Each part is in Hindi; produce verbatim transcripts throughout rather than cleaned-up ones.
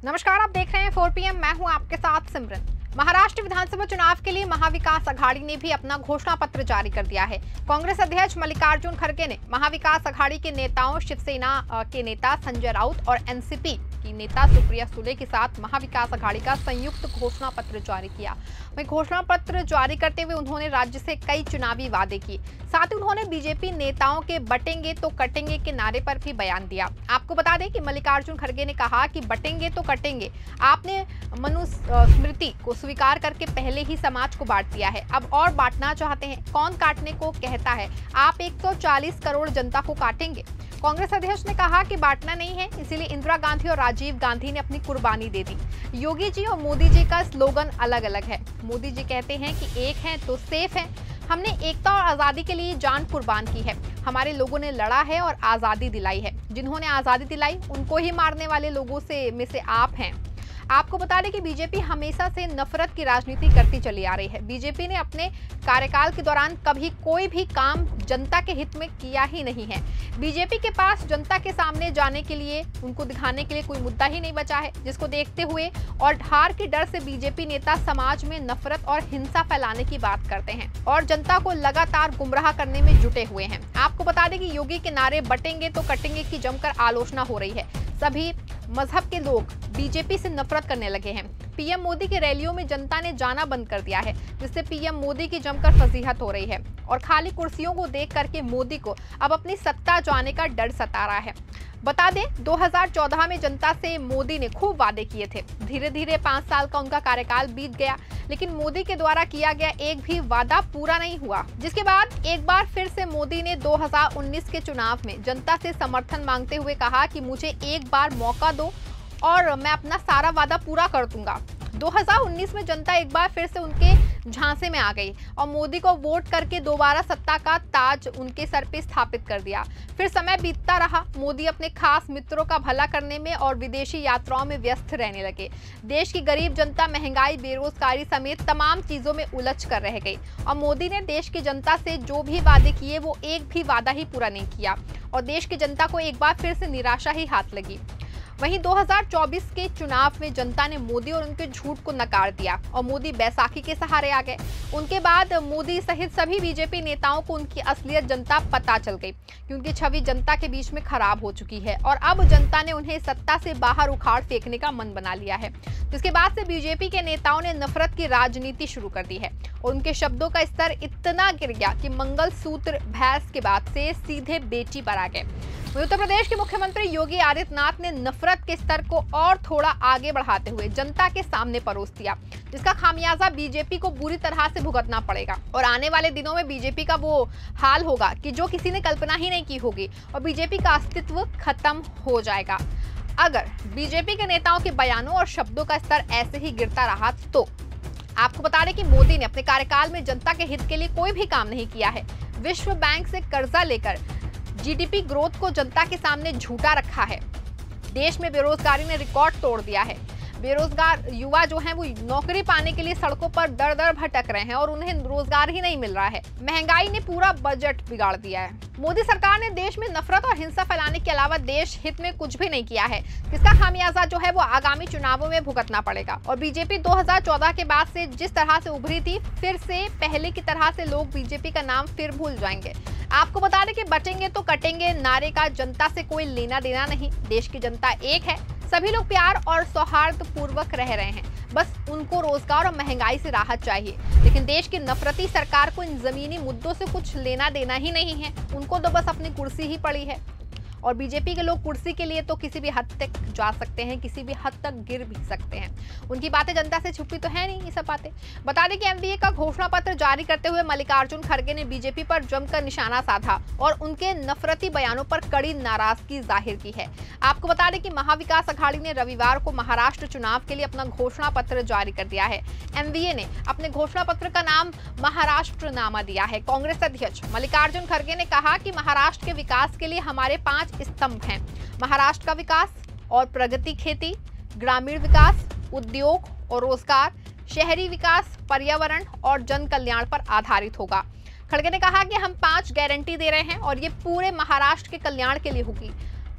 नमस्कार, आप देख रहे हैं फोर पी एम। मैं हूं आपके साथ सिमरन। महाराष्ट्र विधानसभा चुनाव के लिए महाविकास अघाड़ी ने भी अपना घोषणा पत्र जारी कर दिया है। कांग्रेस अध्यक्ष मल्लिकार्जुन खड़गे ने महाविकास अघाड़ी के नेताओं शिवसेना के नेता संजय राउत और एन सी पी की नेता सुप्रिया सुले के साथ महाविकास अघाड़ी का संयुक्त घोषणा पत्र जारी किया। वहीं घोषणा पत्र जारी करते हुए उन्होंने राज्य से कई चुनावी वादे किए। साथ ही उन्होंने बीजेपी नेताओं के बटेंगे तो कटेंगे के नारे पर भी बयान दिया। आपको बता दें कि मल्लिकार्जुन खड़गे ने कहा कि बटेंगे तो कटेंगे। आपने मनुस्मृति को स्वीकार करके पहले ही समाज को बांट दिया है, अब और बांटना चाहते हैं। कौन काटने को कहता है? आप एक सौ चालीस करोड़ जनता को काटेंगे। कांग्रेस अध्यक्ष ने कहा कि बांटना नहीं है, इसीलिए इंदिरा गांधी और राजीव गांधी ने अपनी कुर्बानी दे दी। योगी जी और मोदी जी का स्लोगन अलग अलग है। मोदी जी कहते हैं कि एक है तो सेफ है। हमने एकता और आजादी के लिए जान कुर्बान की है। हमारे लोगों ने लड़ा है और आजादी दिलाई है। जिन्होंने आजादी दिलाई उनको ही मारने वाले लोगों से में से आप हैं। आपको बता दें कि बीजेपी हमेशा से नफरत की राजनीति करती चली आ रही है। बीजेपी ने अपने कार्यकाल के दौरान कभी कोई भी काम जनता के हित में किया ही नहीं है। बीजेपी के पास जनता के सामने जाने के लिए, उनको दिखाने के लिए कोई मुद्दा ही नहीं बचा है, जिसको देखते हुए और हार के डर से बीजेपी नेता समाज में नफरत और हिंसा फैलाने की बात करते हैं और जनता को लगातार गुमराह करने में जुटे हुए हैं। आपको बता दें कि योगी के नारे बटेंगे तो कटेंगे की जमकर आलोचना हो रही है। सभी मजहब के लोग बीजेपी से नफरत करने लगे हैं। पीएम मोदी की रैलियों में जनता ने जाना बंद कर दिया है, जिससे पीएम मोदी की जमकर फजीहत हो रही है और खाली कुर्सियों को देख करके मोदी को अब अपनी सत्ता जाने का डर सता रहा है। बता दें, दो हज़ार चौदह में जनता से मोदी ने खूब वादे किए थे। धीरे धीरे पांच साल का उनका कार्यकाल बीत गया, लेकिन मोदी के द्वारा किया गया एक भी वादा पूरा नहीं हुआ, जिसके बाद एक बार फिर से मोदी ने दो हज़ार उन्नीस के चुनाव में जनता से समर्थन मांगते हुए कहा कि मुझे एक बार मौका दो और मैं अपना सारा वादा पूरा कर दूंगा। दो हज़ार उन्नीस में जनता एक बार फिर से उनके झांसे में आ गई और मोदी को वोट करके दोबारा सत्ता का ताज उनके सर पे स्थापित कर दिया। फिर समय बीतता रहा, मोदी अपने खास मित्रों का भला करने में और विदेशी यात्राओं में व्यस्त रहने लगे। देश की गरीब जनता महंगाई, बेरोजगारी समेत तमाम चीजों में उलझ कर रह गई और मोदी ने देश की जनता से जो भी वादे किए वो एक भी वादा ही पूरा नहीं किया और देश की जनता को एक बार फिर से निराशा ही हाथ लगी। वहीं दो हज़ार चौबीस के चुनाव में जनता ने मोदी और उनके झूठ को नकार दिया और मोदी बैसाखी के सहारे आ गए। उनके बाद मोदी सहित सभी बीजेपी नेताओं को उनकी असलियत जनता पता चल गई कि उनकी छवि जनता के बीच में खराब हो चुकी है और अब जनता ने उन्हें सत्ता से बाहर उखाड़ फेंकने का मन बना लिया है। जिसके बाद से बीजेपी के नेताओं ने नफरत की राजनीति शुरू कर दी है और उनके शब्दों का स्तर इतना गिर गया कि मंगलसूत्र भैंस के बाद से सीधे बेटी पर आ गए। उत्तर प्रदेश के मुख्यमंत्री योगी आदित्यनाथ ने नफरत के स्तर को और थोड़ा आगे बढ़ाते हुए जनता के सामने परोस दिया, जिसका खामियाजा बीजेपी को बुरी तरह से भुगतना पड़ेगा और आने वाले दिनों में बीजेपी का वो हाल होगा कि जो किसी ने कल्पना ही नहीं की होगी और बीजेपी का अस्तित्व खत्म हो जाएगा। अगर बीजेपी के नेताओं के बयानों और शब्दों का स्तर ऐसे ही गिरता रहा तो आपको बता दें कि मोदी ने अपने कार्यकाल में जनता के हित के लिए कोई भी काम नहीं किया है। विश्व बैंक से कर्जा लेकर जीडीपी ग्रोथ को जनता के सामने झूठा रखा है। देश में बेरोजगारी ने रिकॉर्ड तोड़ दिया है। बेरोजगार युवा जो हैं वो नौकरी पाने के लिए सड़कों पर दर दर भटक रहे हैं और उन्हें रोजगार ही नहीं मिल रहा है। महंगाई ने पूरा बजट बिगाड़ दिया है। मोदी सरकार ने देश में नफरत और हिंसा फैलाने के अलावा देश हित में कुछ भी नहीं किया है, जिसका खामियाजा जो है वो आगामी चुनावों में भुगतना पड़ेगा और बीजेपी दो हज़ार चौदह के बाद से जिस तरह से उभरी थी, फिर से पहले की तरह से लोग बीजेपी का नाम फिर भूल जाएंगे। आपको बता दें कि बटेंगे तो कटेंगे नारे का जनता से कोई लेना देना नहीं। देश की जनता एक है, सभी लोग प्यार और सौहार्द पूर्वक रह रहे हैं। बस उनको रोजगार और महंगाई से राहत चाहिए, लेकिन देश की नफरती सरकार को इन जमीनी मुद्दों से कुछ लेना देना ही नहीं है। उनको तो बस अपनी कुर्सी ही पड़ी है और बीजेपी के लोग कुर्सी के लिए तो किसी भी हद तक जा सकते हैं, किसी भी हद तक गिर भी सकते हैं। उनकी बातें जनता से छुपी तो है नहीं ये सब बातें। बता दें कि एनडीए का घोषणा पत्र जारी करते हुए मल्लिकार्जुन खड़गे ने बीजेपी पर जमकर निशाना साधा और उनके नफरती बयानों पर कड़ी नाराजगी जाहिर की है। आपको बता दें कि महाविकास अघाड़ी ने रविवार को महाराष्ट्र चुनाव के लिए अपना घोषणा पत्र जारी कर दिया है। एनडीए ने अपने घोषणा पत्र का नाम महाराष्ट्र नामा दिया है। कांग्रेस अध्यक्ष मल्लिकार्जुन खड़गे ने कहा कि महाराष्ट्र के विकास के लिए हमारे पांच स्तंभ हैं। महाराष्ट्र का विकास और प्रगति, खेती, ग्रामीण विकास, उद्योग और रोजगार, शहरी विकास, पर्यावरण और जन कल्याण पर आधारित होगा। खड़गे ने कहा कि हम पांच गारंटी दे रहे हैं और ये पूरे महाराष्ट्र के कल्याण के लिए होगी।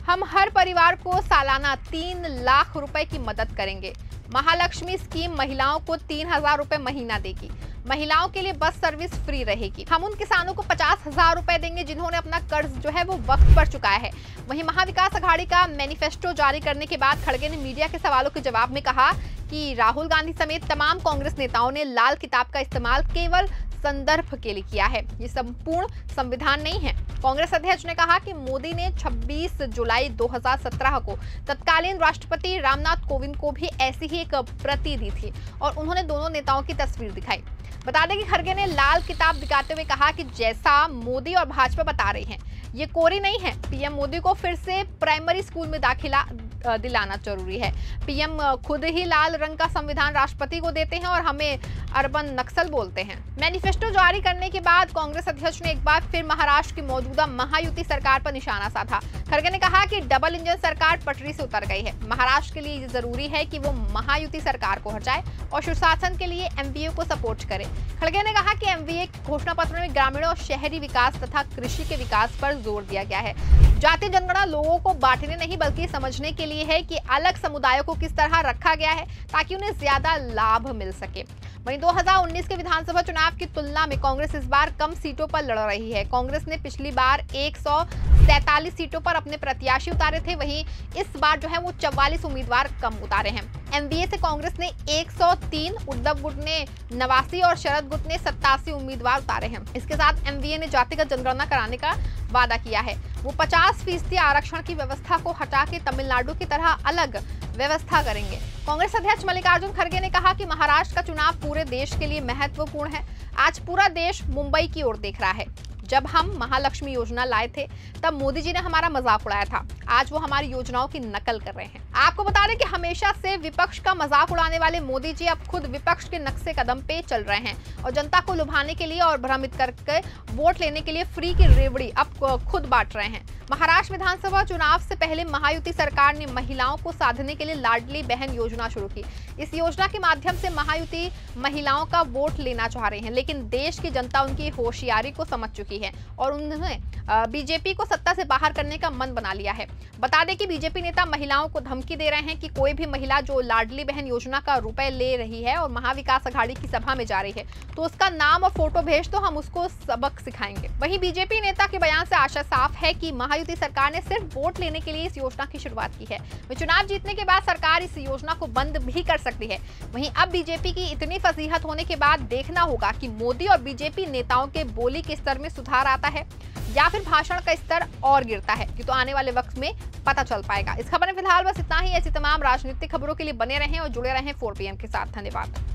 हम हर परिवार को सालाना तीन लाख रुपए की मदद करेंगे। महालक्ष्मी स्कीम महिलाओं को तीन हजार रुपए महीना देगी। महिलाओं के लिए बस सर्विस फ्री रहेगी। हम उन किसानों को पचास हजार रुपए देंगे जिन्होंने अपना कर्ज जो है वो वक्त पर चुकाया है। वहीं महाविकास अघाड़ी का मैनिफेस्टो जारी करने के बाद खड़गे ने मीडिया के सवालों के जवाब में कहा कि राहुल गांधी समेत तमाम कांग्रेस नेताओं ने लाल किताब का इस्तेमाल केवल संदर्भ के लिए किया है, ये संपूर्ण संविधान नहीं है। कांग्रेस अध्यक्ष ने कहा कि मोदी ने छब्बीस जुलाई दो हज़ार सत्रह को तत्कालीन राष्ट्रपति रामनाथ कोविंद को भी ऐसी ही एक प्रति दी थी और उन्होंने दोनों नेताओं की तस्वीर दिखाई। बता दें कि खड़गे ने लाल किताब दिखाते हुए कहा कि जैसा मोदी और भाजपा बता रहे हैं, ये कोरी नहीं है। पीएम मोदी को फिर से प्राइमरी स्कूल में दाखिला दिलाना जरूरी है। पीएम खुद ही लाल रंग का संविधान राष्ट्रपति को देते हैं और हमें अर्बन नक्सल बोलते हैं। मैनिफेस्टो जारी करने के बाद कांग्रेस अध्यक्ष ने एक बार फिर महाराष्ट्र की मौजूदा महायुति सरकार पर निशाना साधा। खड़गे ने कहा कि डबल इंजन सरकार पटरी से उतर गई है। महाराष्ट्र के लिए ये जरूरी है कि वो महायुति सरकार को हटाए और सुशासन के लिए एमवीए को सपोर्ट करे। खड़गे ने कहा कि एमवीए घोषणा पत्र में ग्रामीण और शहरी विकास तथा कृषि के विकास पर जोर दिया गया है। जातीय जनगणना लोगों को बांटने नहीं बल्कि समझने के लिए है कि अलग समुदायों को किस तरह रखा गया है ताकि उन्हें ज्यादा लाभ मिल सके। वहीं दो हज़ार उन्नीस के विधानसभा चुनाव की तुलना में कांग्रेस इस बार कम सीटों पर लड़ रही है। कांग्रेस ने पिछली बार एक सौ सैंतालीस सीटों पर अपने प्रत्याशी उतारे थे, वहीं इस बार जो है वो चौवालीस उम्मीदवार कम उतारे हैं। एमवीए से कांग्रेस ने एक सौ तीन, उद्धव गुट ने नवासी और शरद गुट ने सत्तासी उम्मीदवार उतारे हैं। इसके साथ एमवीए ने जातिगत जनगणना कराने का वादा किया है। वो पचास फीसदी आरक्षण की व्यवस्था को हटा के तमिलनाडु की तरह अलग व्यवस्था करेंगे। कांग्रेस अध्यक्ष मल्लिकार्जुन खड़गे ने कहा कि महाराष्ट्र का चुनाव पूरे देश के लिए महत्वपूर्ण है। आज पूरा देश मुंबई की ओर देख रहा है। जब हम महालक्ष्मी योजना लाए थे तब मोदी जी ने हमारा मजाक उड़ाया था। आज वो हमारी योजनाओं की नकल कर रहे हैं। आपको बता दें कि हमेशा से विपक्ष का मजाक उड़ाने वाले मोदी जी अब खुद विपक्ष के नक्शे कदम पे चल रहे हैं और जनता को लुभाने के लिए और भ्रमित करके वोट लेने के लिए फ्री की रेवड़ी अब खुद बांट रहे हैं। महाराष्ट्र विधानसभा चुनाव से पहले महायुति सरकार ने महिलाओं को साधने के लिए लाडली बहन योजना शुरू की। इस योजना के माध्यम से महायुति महिलाओं का वोट लेना चाह रहे हैं, लेकिन देश की जनता उनकी होशियारी को समझ चुकी है और उन्होंने बीजेपी को सत्ता से बाहर करने का मन बना लिया है। बता दें कि बीजेपी नेता महिलाओं को धमकी दे रहे हैं कि कोई भी महिला जो लाडली बहन योजना का रुपए ले रही है और महाविकास अघाड़ी की सभा में जा रही है तो उसका नाम और फोटो भेज तो हम उसको सबक सिखाएंगे। वहीं बीजेपी नेता के बयान से आशा साफ है कि महायुति सरकार ने सिर्फ वोट लेने के लिए इस योजना की शुरुआत की है। वह चुनाव जीतने के बाद सरकार इस योजना को बंद भी कर सकती है। वहीं अब बीजेपी की इतनी फजीहत होने के बाद देखना होगा कि मोदी और बीजेपी नेताओं के बोली के स्तर में सुधार आता है या फिर भाषण का स्तर और गिरता है। ये तो आने वाले वक्त में पता चल पाएगा। इस खबर में फिलहाल बस इतना ही। ऐसी तमाम राजनीतिक खबरों के लिए बने रहें और जुड़े रहें फोर पी एम के साथ। धन्यवाद।